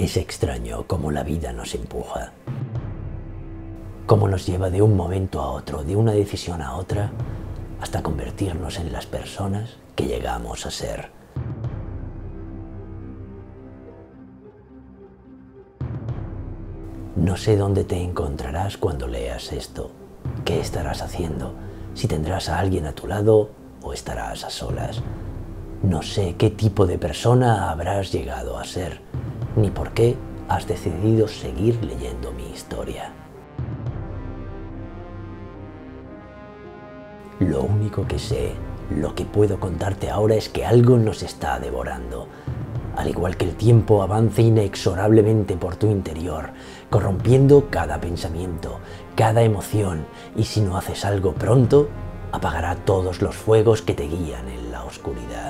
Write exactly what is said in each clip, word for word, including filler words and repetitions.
Es extraño cómo la vida nos empuja, cómo nos lleva de un momento a otro, de una decisión a otra, hasta convertirnos en las personas que llegamos a ser. No sé dónde te encontrarás cuando leas esto, qué estarás haciendo, si tendrás a alguien a tu lado o estarás a solas. No sé qué tipo de persona habrás llegado a ser, ni por qué has decidido seguir leyendo mi historia. Lo único que sé, lo que puedo contarte ahora es que algo nos está devorando. Al igual que el tiempo avanza inexorablemente por tu interior, corrompiendo cada pensamiento, cada emoción, y si no haces algo pronto, apagará todos los fuegos que te guían en la oscuridad.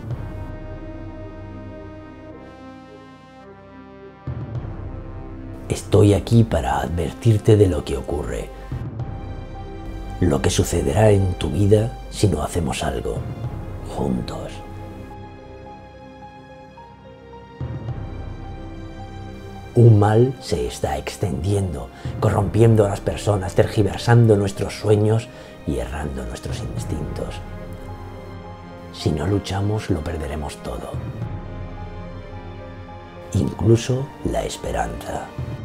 Estoy aquí para advertirte de lo que ocurre, lo que sucederá en tu vida si no hacemos algo, juntos. Un mal se está extendiendo, corrompiendo a las personas, tergiversando nuestros sueños y errando nuestros instintos. Si no luchamos, lo perderemos todo, incluso la esperanza.